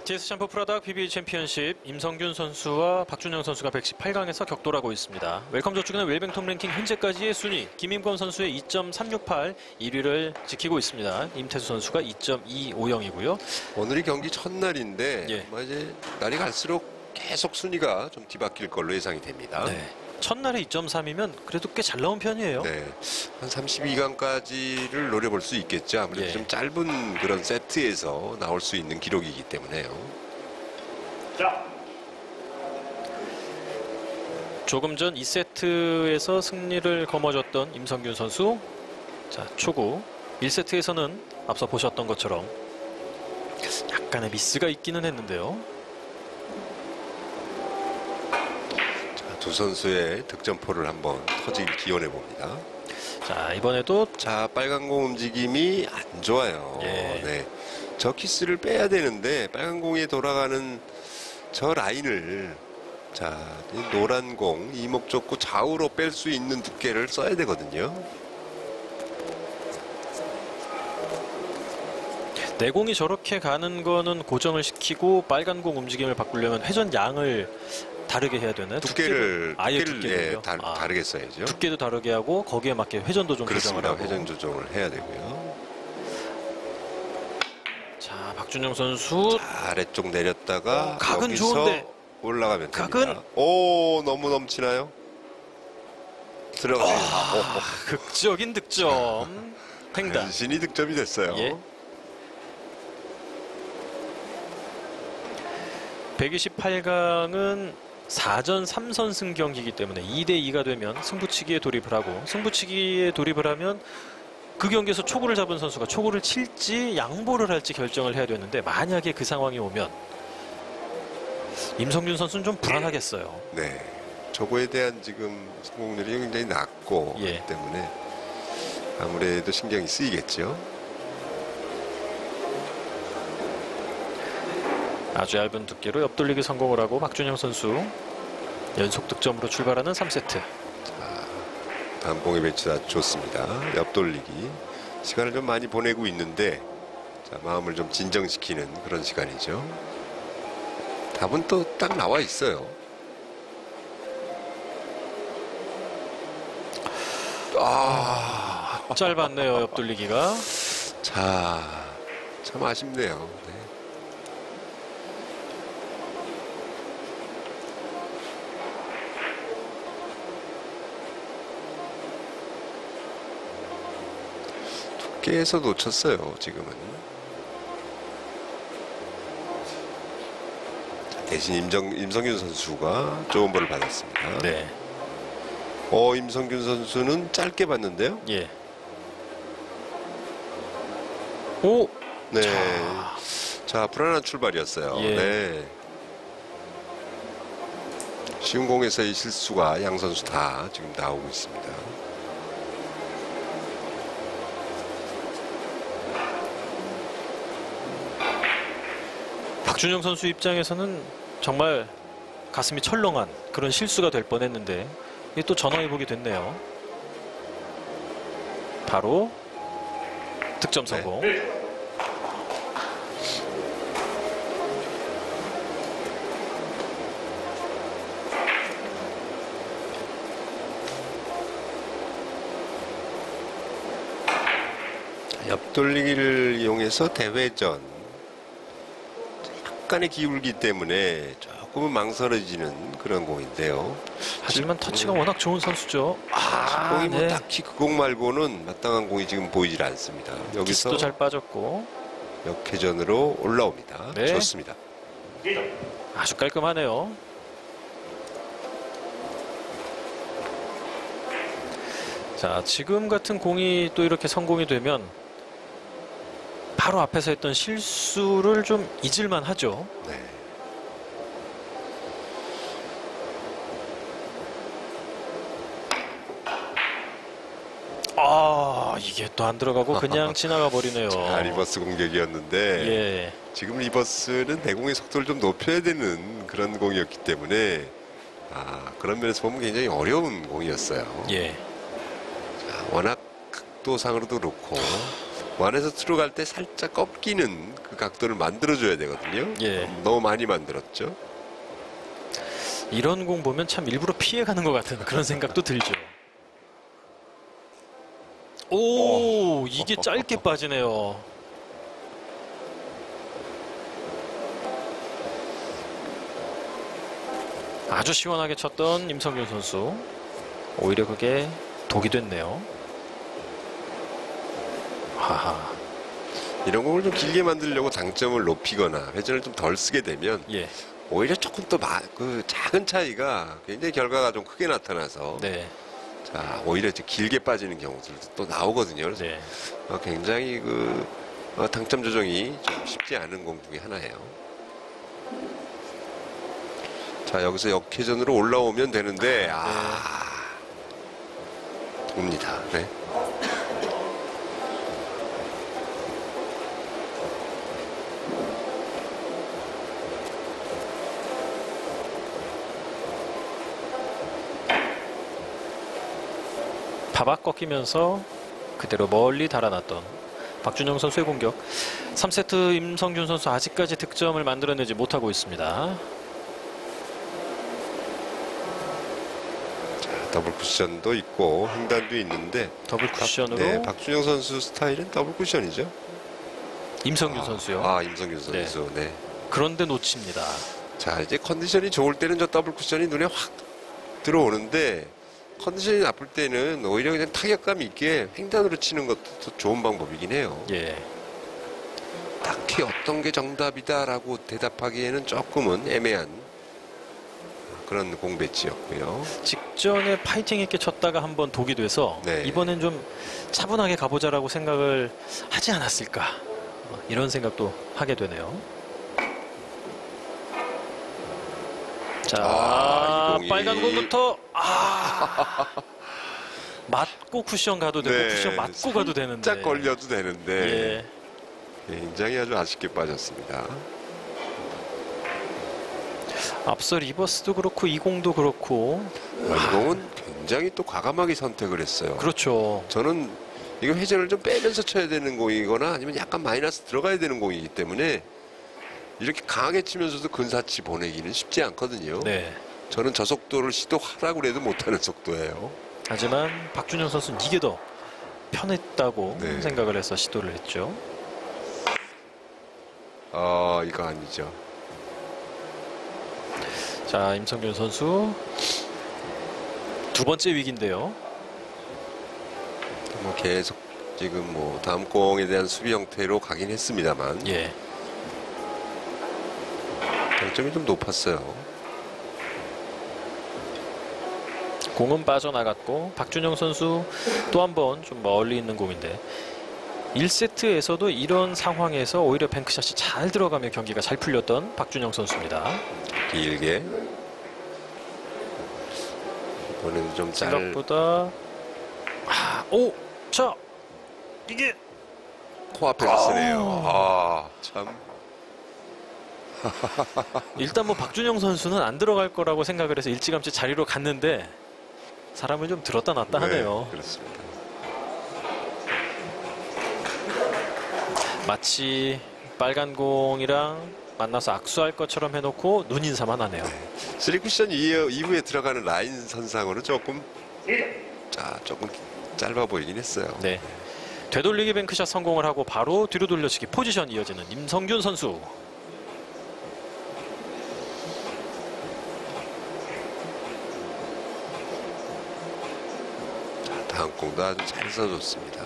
TS 샴푸 프라닥 PBA 챔피언십 임성균 선수와 박준영 선수가 118강에서 격돌하고 있습니다. 웰컴 저축은행 웰뱅톰 랭킹 현재까지의 순위 김임권 선수의 2.368 1위를 지키고 있습니다. 임태수 선수가 2.250이고요. 오늘이 경기 첫날인데 예. 이제 날이 갈수록 계속 순위가 좀 뒤바뀔 걸로 예상이 됩니다. 네. 첫날에 2.3이면 그래도 꽤 잘 나온 편이에요. 네. 한 32강까지를 노려볼 수 있겠죠. 아무래도 예. 좀 짧은 그런 세트에서 나올 수 있는 기록이기 때문에요. 자, 조금 전 2세트에서 승리를 거머쥐었던 임성균 선수. 자, 초구 1세트에서는 앞서 보셨던 것처럼 약간의 미스가 있기는 했는데요. 두 선수의 득점포를 한번 터지길 기원해 봅니다. 자, 이번에도 자, 빨간 공 움직임이 안 좋아요. 예. 네. 저 키스를 빼야 되는데 빨간 공에 돌아가는 저 라인을 자, 이 노란 공 이목 좁고 좌우로 뺄 수 있는 두께를 써야 되거든요. 내공이 저렇게 가는 거는 고정을 시키고 빨간 공 움직임을 바꾸려면 회전 양을 다르게 해야 되나요? 두께를 두께를요? 다르게 써야죠. 두께도 다르게 하고 거기에 맞게 회전도 좀 조정을 그렇습니다. 하고. 회전 조정을 해야 되고요. 자, 박준영 선수 자, 아래쪽 내렸다가 각은 여기서 좋은데. 올라가면 각은? 됩니다. 오, 너무 넘치나요? 들어가요. 극적인 득점. 횡단. 간신히 득점이 됐어요. 예. 128강은 4전 3선승 경기이기 때문에 2대2가 되면 승부치기에 돌입을 하고, 승부치기에 돌입을 하면 그 경기에서 초구를 잡은 선수가 초구를 칠지 양보를 할지 결정을 해야 되는데, 만약에 그 상황이 오면 임성균 선수는 좀 불안하겠어요. 네. 저거에 대한 지금 성공률이 굉장히 낮고 예. 그렇기 때문에 아무래도 신경이 쓰이겠죠. 아주 얇은 두께로 옆돌리기 성공을 하고 박준영 선수 연속 득점으로 출발하는 3세트. 다음 공의 배치가 좋습니다. 옆돌리기. 시간을 좀 많이 보내고 있는데 자, 마음을 좀 진정시키는 그런 시간이죠. 답은 또 딱 나와 있어요. 짧았네요, 옆돌리기가. 자, 참 아쉽네요. 네. 두께에서 놓쳤어요, 지금은. 자, 대신 임성균 선수가 좋은 볼을 받았습니다. 네. 임성균 선수는 짧게 봤는데요. 예. 오! 네. 자, 불안한 출발이었어요. 예. 네. 쉬운 공에서의 실수가 양 선수 다 지금 나오고 있습니다. 박준영 선수 입장에서는 정말 가슴이 철렁한 그런 실수가 될 뻔했는데 이게 또 전화해보게 됐네요. 바로 득점 성공. 옆돌리기를 이용해서 대회전 약간의 기울기 때문에 조금은 망설여지는 그런 공인데요. 하지만 터치가 워낙 좋은 선수죠. 공이 뭐 네. 딱히 그 공 말고는 마땅한 공이 지금 보이질 않습니다. 여기서 기스도 잘 빠졌고 역회전으로 올라옵니다. 네. 좋습니다. 아주 깔끔하네요. 자, 지금 같은 공이 또 이렇게 성공이 되면 바로 앞에서 했던 실수를 좀 잊을만 하죠. 네. 이게 또 안 들어가고 그냥 지나가 버리네요. 자, 리버스 공격이었는데 예. 지금 리버스는 대공의 속도를 좀 높여야 되는 그런 공이었기 때문에 그런 면에서 보면 굉장히 어려운 공이었어요. 예. 자, 워낙 각도상으로도 그렇고 완에서 들어갈 때 살짝 꺾이는 그 각도를 만들어줘야 되거든요. 예. 너무 많이 만들었죠. 이런 공 보면 참 일부러 피해가는 것 같은 그런 생각도 들죠. 오, 이게 짧게 빠지네요. 아주 시원하게 쳤던 임성균 선수. 오히려 그게 독이 됐네요. 하하. 이런 공을 좀 길게 만들려고 당점을 높이거나 회전을 좀 덜 쓰게 되면 예. 오히려 조금 또 그 작은 차이가 굉장히 결과가 좀 크게 나타나서 네. 자 오히려 이제 길게 빠지는 경우들도 또 나오거든요. 그래서 네. 굉장히 당점 조정이 좀 쉽지 않은 공 중에 하나예요. 자 여기서 역회전으로 올라오면 되는데 돕니다. 네. 바박 꺾이면서 그대로 멀리 달아났던 박준영 선수의 공격. 3세트 임성균 선수 아직까지 득점을 만들어내지 못하고 있습니다. 더블 쿠션도 있고 횡단도 있는데 더블 쿠션으로 네, 박준영 선수 스타일은 더블 쿠션이죠. 임성균 선수요. 임성균 선수. 네. 그런데 놓칩니다. 자 이제 컨디션이 좋을 때는 저 더블 쿠션이 눈에 확 들어오는데 컨디션이 나쁠 때는 오히려 그냥 타격감 있게 횡단으로 치는 것도 더 좋은 방법이긴 해요. 예. 딱히 어떤 게 정답이다라고 대답하기에는 조금은 애매한 그런 공 배치였고요. 직전에 파이팅 있게 쳤다가 한번 독이 돼서 네. 이번엔 좀 차분하게 가보자라고 생각을 하지 않았을까, 이런 생각도 하게 되네요. 자, 이 공이 빨간 공부터 맞고 쿠션 가도 되고 네, 쿠션 맞고 가도 되는데 살짝 걸려도 되는데 예. 굉장히 아주 아쉽게 빠졌습니다. 앞서 리버스도 그렇고 이 공도 그렇고 이 공은 굉장히 또 과감하게 선택을 했어요. 그렇죠. 저는 이거 회전을 좀 빼면서 쳐야 되는 공이거나 아니면 약간 마이너스 들어가야 되는 공이기 때문에 이렇게 강하게 치면서도 근사치 보내기는 쉽지 않거든요. 네. 저는 저 속도를 시도하라고 해도 못하는 속도예요. 하지만 박준영 선수는 이게 더 편했다고 네. 생각을 해서 시도를 했죠. 이거 아니죠. 자, 임성균 선수 두 번째 위기인데요. 뭐 계속 지금 뭐 다음 공에 대한 수비 형태로 가긴 했습니다만 예. 당점이 좀 높았어요. 공은 빠져나갔고 박준영 선수 또 한 번 좀 멀리 있는 공인데 1세트에서도 이런 상황에서 오히려 뱅크샷이 잘 들어가며 경기가 잘 풀렸던 박준영 선수입니다. 길게 이번에도 좀 생각보다 자, 이게 코앞에서 쓰네요. 참. 일단 뭐 박준영 선수는 안 들어갈 거라고 생각을 해서 일찌감치 자리로 갔는데 사람을 좀 들었다 놨다 하네요. 그렇습니다. 마치 빨간 공이랑 만나서 악수할 것처럼 해놓고 눈인사만 하네요. 3쿠션 이후에 들어가는 라인 선상으로 조금 짧아 보이긴 했어요. 네. 되돌리기 뱅크샷 성공을 하고 바로 뒤로 돌려치기 포지션 이어지는 임성균 선수. 다음 공도 아주 잘 써줬습니다.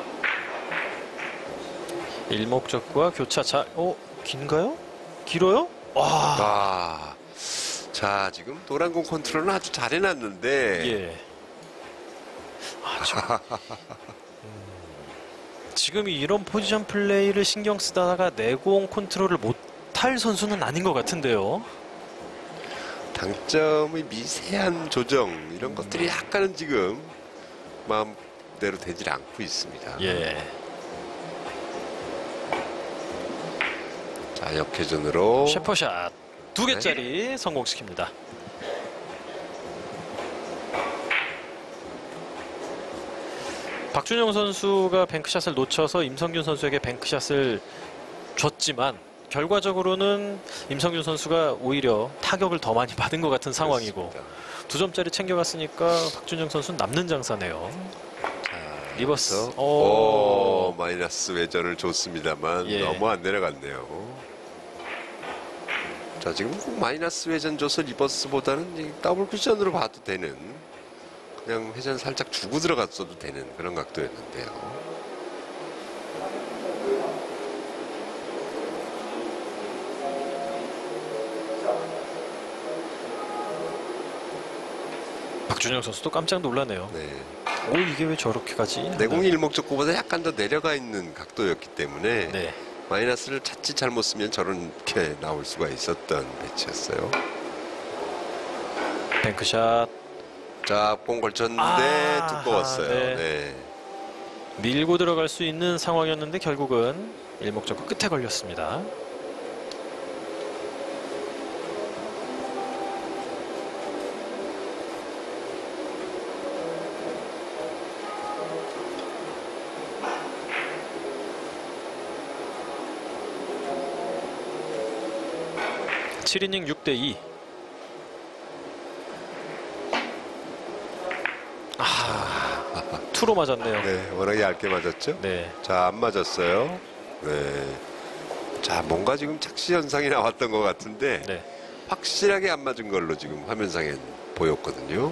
일목적구와 교차 긴가요? 길어요? 자 지금 노란 공 컨트롤은 아주 잘 해놨는데 예. 지금 이런 포지션 플레이를 신경 쓰다가 내공 컨트롤을 못할 선수는 아닌 것 같은데요. 당점의 미세한 조정 이런 것들이 약간은 지금 마음대로 되질 않고 있습니다. 예. 자 역회전으로 셰퍼샷 2개짜리 성공시킵니다. 박준영 선수가 뱅크샷을 놓쳐서 임성균 선수에게 뱅크샷을 줬지만 결과적으로는 임성균 선수가 오히려 타격을 더 많이 받은 것 같은 상황이고 그렇습니다. 2점짜리 챙겨갔으니까 박준영 선수는 남는 장사네요. 리버스. 오, 마이너스 외전을 줬습니다만 예. 너무 안 내려갔네요. 자, 지금 꼭 마이너스 회전 줘서 리버스보다는 이 더블 쿠션으로 봐도 되는, 그냥 회전 살짝 주고 들어갔어도 되는 그런 각도였는데요. 박준영 선수도 깜짝 놀라네요. 네. 오, 이게 왜 저렇게 가지? 내공이 일목적고보다 약간 더 내려가 있는 각도였기 때문에 네. 마이너스를 자칫 잘못 쓰면 저렇게 나올 수가 있었던 배치였어요. 뱅크샷 자, 공 걸쳤는데 두꺼웠어요. 네. 네. 밀고 들어갈 수 있는 상황이었는데 결국은 일목적고 끝에 걸렸습니다. 칠 7이닝 6대2. 투로 맞았네요. 네, 워낙 얇게 맞았죠? 네. 자, 안 맞았어요. 네. 자, 뭔가 지금 착시 현상이 나왔던 것 같은데 네. 확실하게 안 맞은 걸로 지금 화면상에 보였거든요.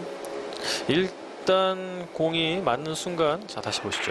일단 공이 맞는 순간, 자 다시 보시죠.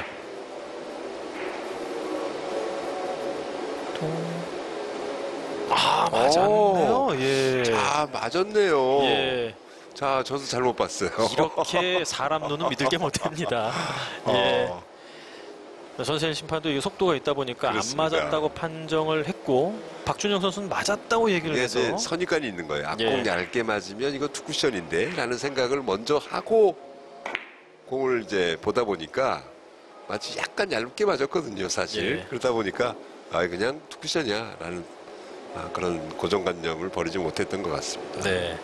맞았네요. 예. 자, 맞았네요. 예. 자, 저도 잘못 봤어요. 이렇게 사람 눈은 믿을 게 못됩니다. 예. 어, 전세일 심판도 이 속도가 있다 보니까 그렇습니다. 안 맞았다고 판정을 했고 박준영 선수는 맞았다고 얘기를 이게 해서 이제 선입관이 있는 거예요. 앞공 예. 얇게 맞으면 이거 투쿠션인데 라는 생각을 먼저 하고 공을 이제 보다 보니까 마치 약간 얇게 맞았거든요, 사실. 예. 그러다 보니까 그냥 투쿠션이야 라는 그런 고정관념을 버리지 못했던 것 같습니다. 네.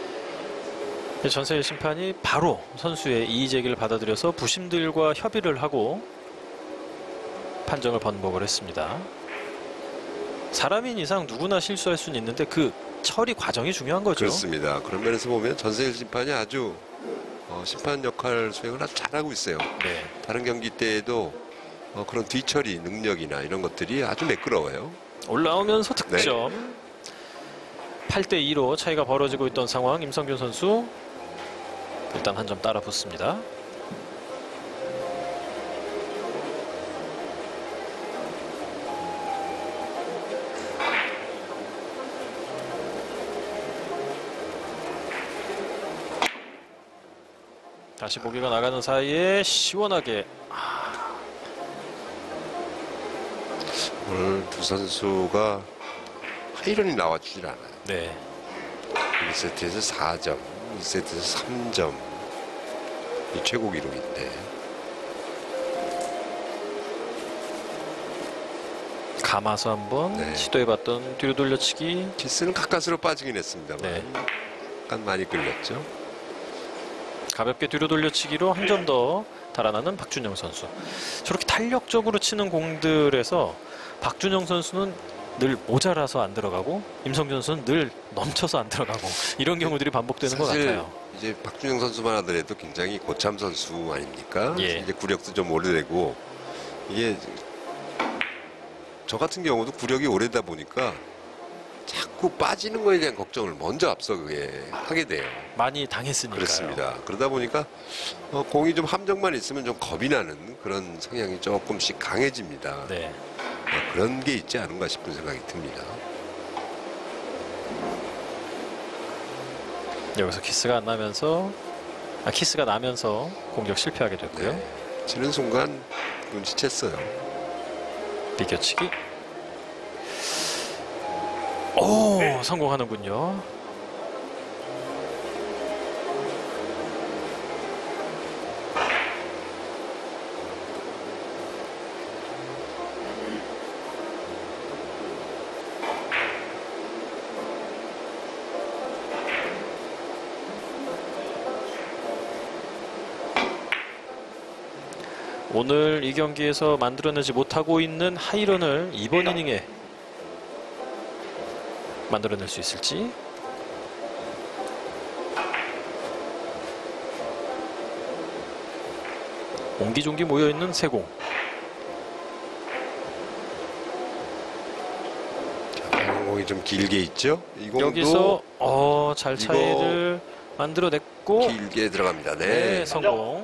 전세일 심판이 바로 선수의 이의 제기를 받아들여서 부심들과 협의를 하고 판정을 번복을 했습니다. 사람인 이상 누구나 실수할 수는 있는데 그 처리 과정이 중요한 거죠. 그렇습니다. 그런 면에서 보면 전세일 심판이 아주 심판 역할 수행을 아주 잘하고 있어요. 네. 다른 경기 때에도 그런 뒤처리 능력이나 이런 것들이 아주 매끄러워요. 올라오면서 득점. 8대2로 차이가 벌어지고 있던 상황. 임성균 선수 일단 한 점 따라 붙습니다. 다시 보기가 나가는 사이에 시원하게 오늘 두 선수가 하이런이 나와주질 않아요. 네. 1세트에서 4점, 2세트에서 3점. 이 최고 기록인데. 감아서 한번 네. 시도해봤던 뒤로 돌려치기. 키스는 가까스로 빠지긴 했습니다만 네. 약간 많이 끌렸죠. 가볍게 뒤로 돌려치기로 한 점 더 달아나는 박준영 선수. 저렇게 탄력적으로 치는 공들에서 박준영 선수는 늘 모자라서 안 들어가고 임성균 선수는 늘 넘쳐서 안 들어가고 이런 경우들이 반복되는 것 사실 같아요. 이제 박준영 선수만 하더라도 굉장히 고참 선수 아닙니까? 예. 이제 구력도 좀 오래되고 이게 저 같은 경우도 구력이 오래다 보니까 자꾸 빠지는 거에 대한 걱정을 먼저 앞서게 하게 돼요. 많이 당했으니까요. 그렇습니다. 그러다 보니까 공이 좀 함정만 있으면 좀 겁이 나는 그런 성향이 조금씩 강해집니다. 네. 그런 게 있지 않은가 싶은 생각이 듭니다. 여기서 키스가 안 나면서 키스가 나면서 공격 실패하게 됐고요. 네. 치는 순간 눈치챘어요. 비껴치기. 오, 성공하는군요. 오늘 이 경기에서 만들어내지 못하고 있는 하이런을 이번 이닝에 만들어낼 수 있을지. 옹기종기 모여있는 세 공. 공이 좀 길게 있죠. 이 공도 여기서 잘 차이를 만들어냈고 길게 들어갑니다. 네, 네. 성공.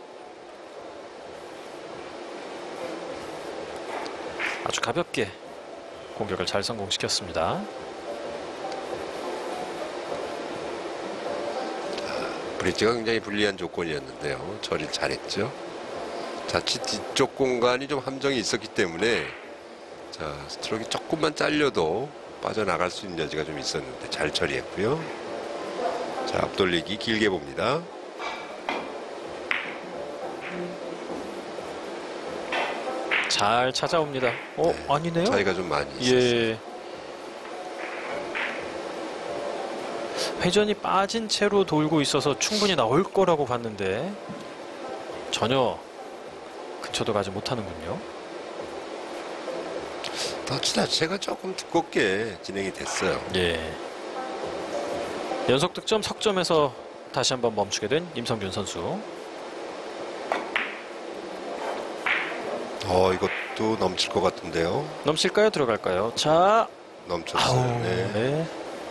아주 가볍게 공격을 잘 성공시켰습니다. 브릿지가 굉장히 불리한 조건이었는데요. 처리 잘했죠. 자칫 뒤쪽 공간이 좀 함정이 있었기 때문에 자, 스트로크가 조금만 잘려도 빠져나갈 수 있는 여지가 좀 있었는데 잘 처리했고요. 자, 앞돌리기 길게 봅니다. 잘 찾아옵니다. 아니네요. 차이가 좀 많이 있었어요. 예. 회전이 빠진 채로 돌고 있어서 충분히 나올 거라고 봤는데 전혀 근처도 가지 못하는군요. 터치 자체가 조금 두껍게 진행이 됐어요. 예. 연속 득점 석점에서 다시 한번 멈추게 된 임성균 선수. 이것도 넘칠 것 같은데요. 넘칠까요? 들어갈까요? 자, 넘쳤어요. 네. 네.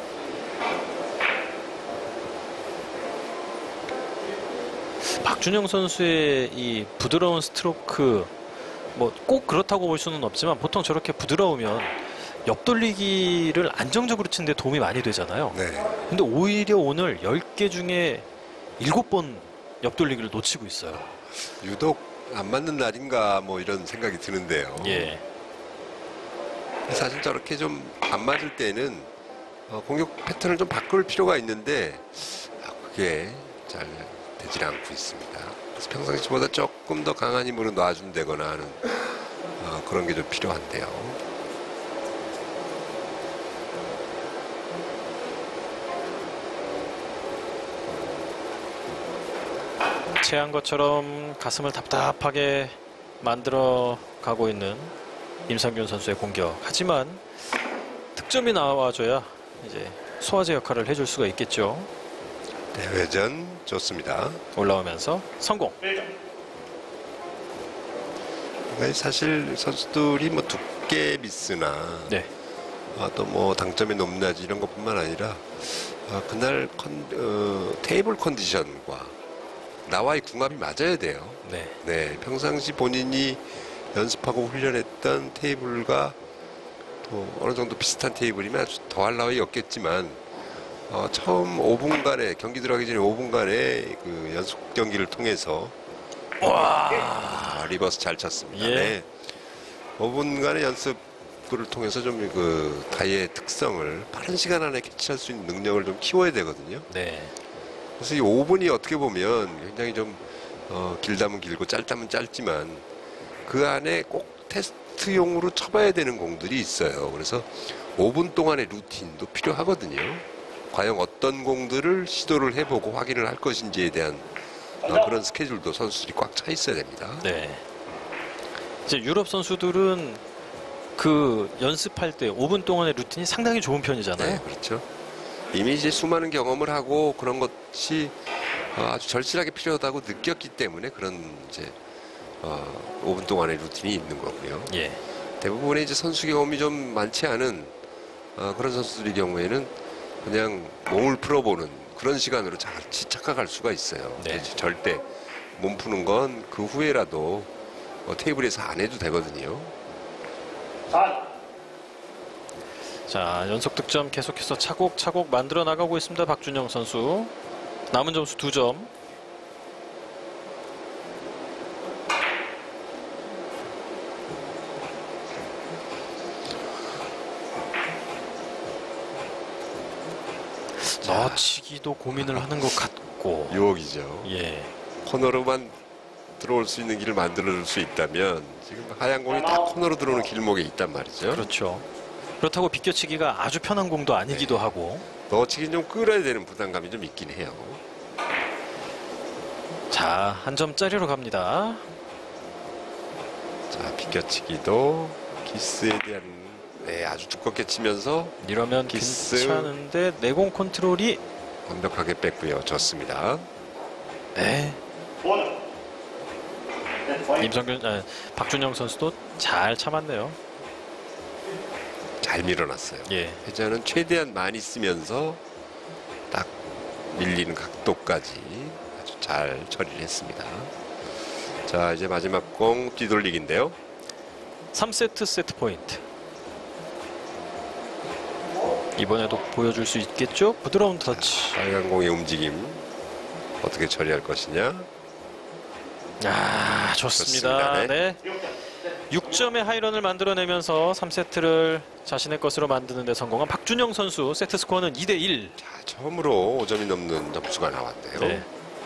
박준영 선수의 이 부드러운 스트로크, 뭐 꼭 그렇다고 볼 수는 없지만 보통 저렇게 부드러우면 옆돌리기를 안정적으로 치는데 도움이 많이 되잖아요. 네. 근데 오히려 오늘 10개 중에 7번 옆돌리기를 놓치고 있어요. 유독 안 맞는 날인가 뭐 이런 생각이 드는데요. 예. 사실 저렇게 좀 안 맞을 때는 공격 패턴을 좀 바꿀 필요가 있는데 그게 잘 되질 않고 있습니다. 그래서 평상시보다 조금 더 강한 힘으로 놔준다거나 하는 그런 게 좀 필요한데요. 체한 것처럼 가슴을 답답하게 만들어 가고 있는 임성균 선수의 공격. 하지만 득점이 나와줘야 이제 소화제 역할을 해줄 수가 있겠죠. 대회전 좋습니다. 올라오면서 성공. 사실 선수들이 뭐 두께 미스나 네. 또 뭐 당점의 높낮이 이런 것뿐만 아니라 그날 테이블 컨디션과 나와의 궁합이 맞아야 돼요. 네. 네, 평상시 본인이 연습하고 훈련했던 테이블과 또 어느 정도 비슷한 테이블이면 아주 더할 나위 없겠지만 처음 5분간의 경기 들어가기 전에 5분간의 그 연습 경기를 통해서 리버스 잘 쳤습니다. 예. 네. 5분간의 연습을 통해서 좀 그 타이의 특성을 빠른 시간 안에 캐치할 수 있는 능력을 좀 키워야 되거든요. 네. 그래서 이 5분이 어떻게 보면 굉장히 좀 길다면 길고 짧다면 짧지만 그 안에 꼭 테스트용으로 쳐봐야 되는 공들이 있어요. 그래서 5분 동안의 루틴도 필요하거든요. 과연 어떤 공들을 시도를 해보고 확인을 할 것인지에 대한 그런 스케줄도 선수들이 꽉 차 있어야 됩니다. 네. 이제 유럽 선수들은 그 연습할 때 5분 동안의 루틴이 상당히 좋은 편이잖아요. 네, 그렇죠. 이미 이제 수많은 경험을 하고 그런 것이 아주 절실하게 필요하다고 느꼈기 때문에 그런 이제 5분 동안의 루틴이 있는 거고요. 예. 대부분의 이제 선수 경험이 좀 많지 않은 그런 선수들의 경우에는 그냥 몸을 풀어보는 그런 시간으로 착각할 수가 있어요. 네. 절대 몸 푸는 건 그 후에라도 테이블에서 안 해도 되거든요. 자, 연속 득점 계속해서 차곡차곡 만들어 나가고 있습니다. 박준영 선수. 남은 점수 2점. 넣치기도 고민을 하는 것 같고. 유혹이죠. 예. 코너로만 들어올 수 있는 길을 만들어줄 수 있다면 지금 하얀 공이 딱 코너로 들어오는 길목에 있단 말이죠. 그렇죠. 그렇다고 비껴치기가 아주 편한 공도 아니기도 하고. 넣치기는 좀 끌어야 되는 부담감이 좀 있긴 해요. 자, 한 점짜리로 갑니다. 자, 비껴치기도 키스에 대한 아주 두껍게 치면서 이러면 키스. 괜찮은데 내공 컨트롤이 완벽하게 뺐고요. 좋습니다. 네. 원. 네, 박준영 선수도 잘 참았네요. 잘 밀어놨어요. 예. 회전은 최대한 많이 쓰면서 딱 밀리는 각도까지 아주 잘 처리를 했습니다. 자, 이제 마지막 공 뒤돌리기인데요. 3세트 세트 포인트. 이번에도 보여줄 수 있겠죠? 부드러운 터치. 빨간 공의 움직임 어떻게 처리할 것이냐. 아, 좋습니다. 좋습니다. 네. 6점의 하이런을 만들어내면서 3세트를 자신의 것으로 만드는 데 성공한 박준영 선수. 세트 스코어는 2대1. 자, 처음으로 5점이 넘는 점수가 나왔네요. 네.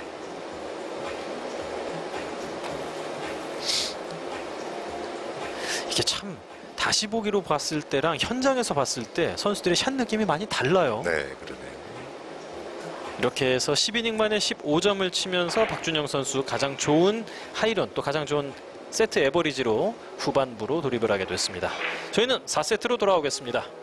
이게 참 다시 보기로 봤을 때랑 현장에서 봤을 때 선수들의 샷 느낌이 많이 달라요. 네, 그러네요. 이렇게 해서 10이닝 만에 15점을 치면서 박준영 선수 가장 좋은 하이런 또 가장 좋은 세트 에버리지로 후반부로 돌입을 하게 됐습니다. 저희는 4세트로 돌아오겠습니다.